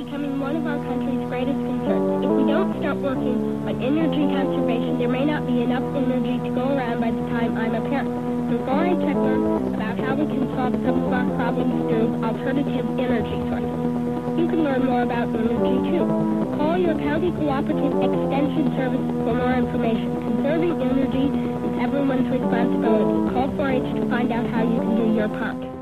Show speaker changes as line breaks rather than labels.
becoming one of our country's greatest concerns. If we don't start working on energy conservation, there may not be enough energy to go around by the time I'm a parent. So go and check about how we can solve some of our problems through alternative energy sources. You can learn more about energy, too. Call your county cooperative extension service for more information. Conserving energy is everyone's responsibility. Call 4-H to find out how you can do your part.